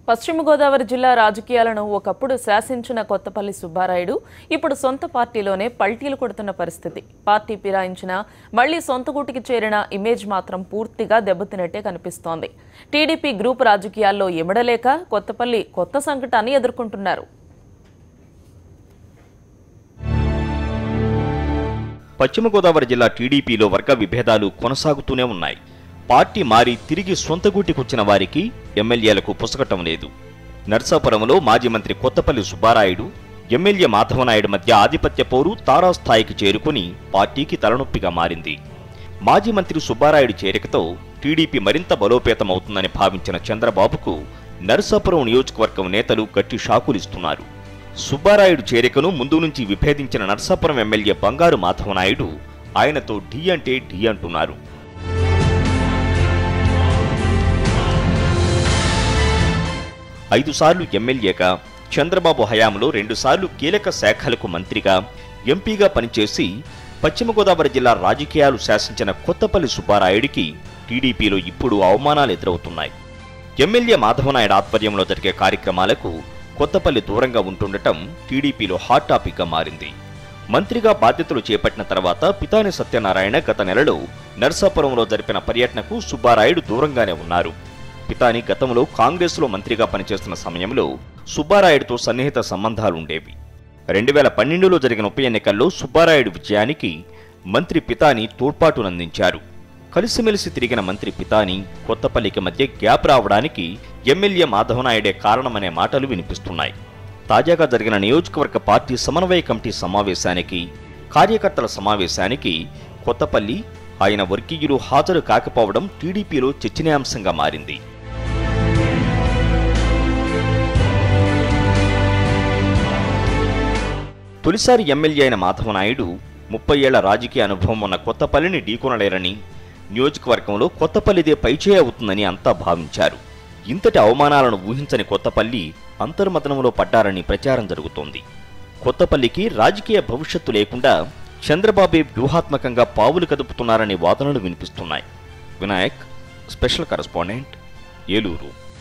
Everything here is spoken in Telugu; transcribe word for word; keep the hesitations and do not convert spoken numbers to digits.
పశ్చిమ గోదావరి జిల్లా రాజకీయాలను ఒకప్పుడు శాసించిన కొత్తపల్లి సుబ్బారాయుడు ఇప్పుడు సొంత పార్టీలోనే పల్టీలు కొడుతున్న పరిస్థితి. పార్టీ ఫిరాయించిన మళ్లీ సొంత గూటికి చేరిన ఇమేజ్ మాత్రం పూర్తిగా దెబ్బతినట్టే కనిపిస్తోంది. టీడీపీ గ్రూప్ రాజకీయాల్లో ఎమడలేక కొత్తపల్లి కొత్త సంకటాన్ని ఎదుర్కొంటున్నారు. పశ్చిమ గోదావరి జిల్లా టీడీపీలో వర్గ విభేదాలు కొనసాగుతూనే ఉన్నాయి. పార్టీ మారి తిరిగి సొంత గూటికొచ్చిన వారికి ఎమ్మెల్యేలకు పుసకటం లేదు. నర్సాపురంలో మాజీ మంత్రి కొత్తపల్లి సుబ్బారాయుడు, ఎమ్మెల్యే మాధవనాయుడు మధ్య ఆధిపత్య పోరు తారాస్థాయికి చేరుకుని పార్టీకి తలనొప్పిగా మారింది. మాజీ మంత్రి సుబ్బారాయుడు చేరికతో టీడీపీ మరింత బలోపేతమవుతుందని భావించిన చంద్రబాబుకు నర్సాపురం నియోజకవర్గం నేతలు గట్టి షాకులిస్తున్నారు. సుబ్బారాయుడు చేరికను ముందు నుంచి విభేదించిన నర్సాపురం ఎమ్మెల్యే బంగారు మాధవనాయుడు ఆయనతో ఢీ అంటే ఢీ అంటున్నారు. ఐదు సార్లు ఎమ్మెల్యేగా, చంద్రబాబు హయాంలో రెండుసార్లు కీలక శాఖలకు మంత్రిగా, ఎంపీగా పనిచేసి పశ్చిమ గోదావరి జిల్లా రాజకీయాలు శాసించిన కొత్తపల్లి సుబ్బారాయుడికి టీడీపీలో ఇప్పుడు అవమానాలు ఎదురవుతున్నాయి. ఎమ్మెల్యే మాధవనాయుడు ఆధ్వర్యంలో జరిగే కార్యక్రమాలకు కొత్తపల్లి దూరంగా ఉంటుండటం టీడీపీలో హాట్ టాపిక్గా మారింది. మంత్రిగా బాధ్యతలు చేపట్టిన తర్వాత పితాని సత్యనారాయణ గత నెలలో నర్సాపురంలో జరిపిన పర్యటనకు సుబ్బారాయుడు దూరంగానే ఉన్నారు. పితాని గతంలో కాంగ్రెస్లో మంత్రిగా పనిచేస్తున్న సమయంలో సుబ్బారాయుడుతో సన్నిహిత సంబంధాలుండేవి. రెండు వేల పన్నెండులో జరిగిన ఉప ఎన్నికల్లో సుబ్బారాయుడు విజయానికి మంత్రి పితాని తోడ్పాటునందించారు. కలిసిమెలిసి తిరిగిన మంత్రి పితాని, కొత్తపల్లికి మధ్య గ్యాప్ రావడానికి ఎమ్మెల్యే మాధవనాయుడే కారణమనే మాటలు వినిపిస్తున్నాయి. తాజాగా జరిగిన నియోజకవర్గ పార్టీ సమన్వయ కమిటీ సమావేశానికి, కార్యకర్తల సమావేశానికి కొత్తపల్లి, ఆయన వర్గీయులు హాజరు కాకపోవడం టీడీపీలో చర్చనీయాంశంగా మారింది. తొలిసారి ఎమ్మెల్యే అయిన మాధవనాయుడు ముప్పై ఏళ్ల రాజకీయ అనుభవం ఉన్న కొత్తపల్లిని ఢీకొనలేరని, నియోజకవర్గంలో కొత్తపల్లిదే పైచేయి అవుతుందని అంతా భావించారు. ఇంతటి అవమానాలను ఊహించని కొత్తపల్లి అంతర్మథనంలో పడ్డారని ప్రచారం జరుగుతోంది. కొత్తపల్లికి రాజకీయ భవిష్యత్తు లేకుండా చంద్రబాబే వ్యూహాత్మకంగా పావులు కదుపుతున్నారనే వాదనలు వినిపిస్తున్నాయి. Vinayak, special correspondent, Eluru.